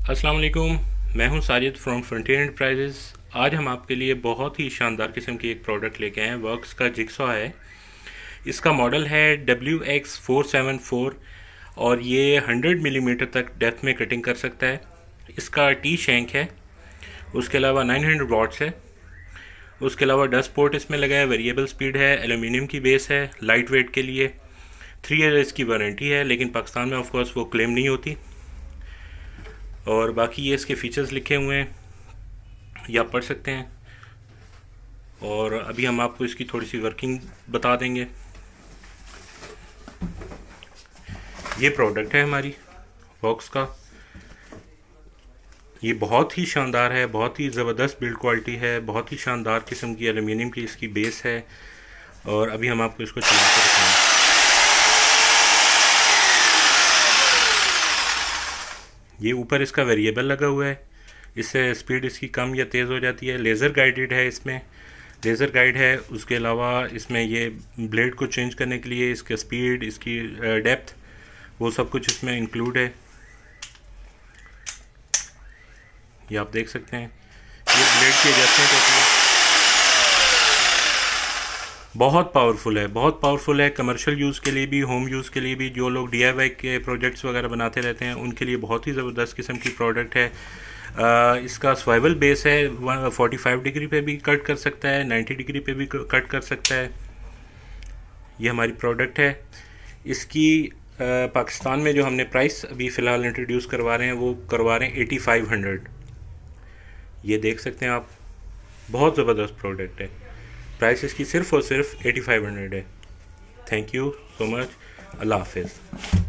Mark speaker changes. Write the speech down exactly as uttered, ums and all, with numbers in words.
Speaker 1: अस्सलाम वालेकुम, मैं हूं साजिद फ्रॉम फ्रंटियर एंटरप्राइजेज़। आज हम आपके लिए बहुत ही शानदार किस्म की एक प्रोडक्ट लेके आए हैं। वर्क्स का जिक्सॉ है। इसका मॉडल है W X four seven four और ये हंड्रेड मिलीमीटर तक डेप्थ में कटिंग कर सकता है। इसका टी शैंक है, उसके अलावा नाइन हंड्रेड वॉट्स है, उसके अलावा डस्ट पोर्ट इसमें लगा है, वेरिएबल स्पीड है, एल्यूमिनियम की बेस है, लाइट वेट के लिए थ्री ईयर्स की वारंटी है, लेकिन पाकिस्तान में ऑफकोर्स वो क्लेम नहीं होती। और बाकी ये इसके फीचर्स लिखे हुए हैं, ये आप पढ़ सकते हैं। और अभी हम आपको इसकी थोड़ी सी वर्किंग बता देंगे। ये प्रोडक्ट है हमारी वॉक्स का। ये बहुत ही शानदार है, बहुत ही ज़बरदस्त बिल्ड क्वालिटी है, बहुत ही शानदार किस्म की एल्यूमिनियम की इसकी बेस है। और अभी हम आपको इसको चला कर दिखाएंगे। ये ऊपर इसका वेरिएबल लगा हुआ है, इससे स्पीड इसकी कम या तेज़ हो जाती है। लेज़र गाइडेड है, इसमें लेज़र गाइड है। उसके अलावा इसमें ये ब्लेड को चेंज करने के लिए इसका स्पीड, इसकी डेप्थ, वो सब कुछ इसमें इंक्लूड है। ये आप देख सकते हैं। ये ब्लेड की एडजस्टमेंट होती है, बहुत पावरफुल है, बहुत पावरफुल है। कमर्शियल यूज़ के लिए भी, होम यूज़ के लिए भी, जो लोग डी आई वाई के प्रोजेक्ट्स वगैरह बनाते रहते हैं उनके लिए बहुत ही ज़बरदस्त किस्म की प्रोडक्ट है। आ, इसका सर्वाइवल बेस है, फोर्टी फाइव डिग्री पे भी कट कर सकता है, नाइन्टी डिग्री पे भी कट कर सकता है। ये हमारी प्रोडक्ट है। इसकी आ, पाकिस्तान में जो हमने प्राइस अभी फ़िलहाल इंट्रोड्यूस करवा रहे हैं वो करवा रहे हैं एटी फाइव हंड्रेड। ये देख सकते हैं आप, बहुत ज़बरदस्त प्रोडक्ट है। प्राइस इसकी सिर्फ़ और सिर्फ एटी फाइव हंड्रेड है। Thank you so much. अल्लाह हाफिज़।